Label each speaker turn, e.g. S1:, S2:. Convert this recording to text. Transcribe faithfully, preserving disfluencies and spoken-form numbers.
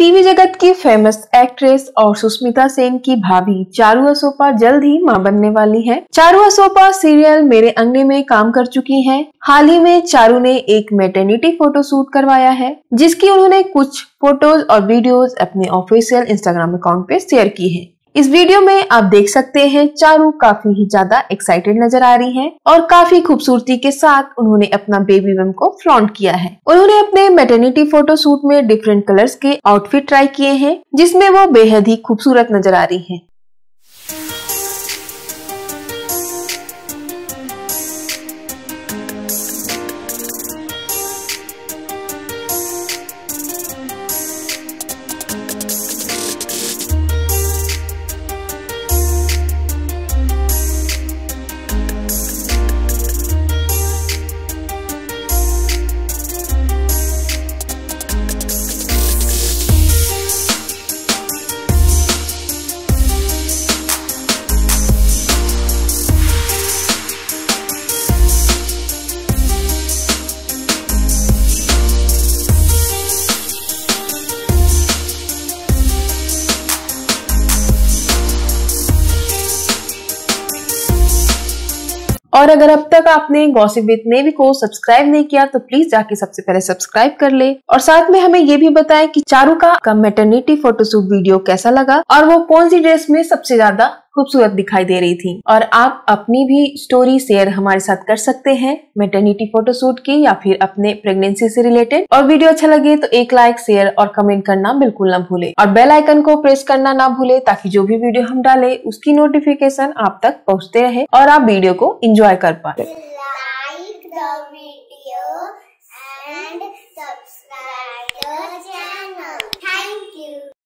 S1: TV जगत की famous actress और सुष्मिता सेन की भाभी चारू असोपा जल्द ही मां बनने वाली हैं। चारू असोपा सीरियल मेरे अंगने में काम कर चुकी हैं। हाल ही में चारू ने एक मैटरनिटी फोटो शूट करवाया है, जिसकी उन्होंने कुछ फोटोज और वीडियोज अपने ऑफिशियल इंस्टाग्राम अकाउंट पे शेयर की है। इस वीडियो में आप देख सकते हैं चारू काफी ही ज्यादा एक्साइटेड नजर आ रही हैं और काफी खूबसूरती के साथ उन्होंने अपना बेबी बम को फ्लॉन्ट किया है। उन्होंने अपने मैटरनिटी फोटो शूट में डिफरेंट कलर्स के आउटफिट ट्राई किए हैं, जिसमें वो बेहद ही खूबसूरत नजर आ रही हैं। और अगर अब तक आपने गॉसिप विद नेवी को सब्सक्राइब नहीं किया तो प्लीज जाके सबसे पहले सब्सक्राइब कर ले और साथ में हमें ये भी बताएं कि चारू का मैटरनिटी फोटोशूट वीडियो कैसा लगा और वो कौन सी ड्रेस में सबसे ज्यादा खूबसूरत दिखाई दे रही थी। और आप अपनी भी स्टोरी शेयर हमारे साथ कर सकते हैं मैटरनिटी फोटोशूट की या फिर अपने प्रेगनेंसी से रिलेटेड। और वीडियो अच्छा लगे तो एक लाइक, शेयर और कमेंट करना बिल्कुल ना भूले और बेल आइकन को प्रेस करना ना भूले, ताकि जो भी वीडियो हम डालें उसकी नोटिफिकेशन आप तक पहुंचते रहे और आप वीडियो को एंजॉय कर पाए।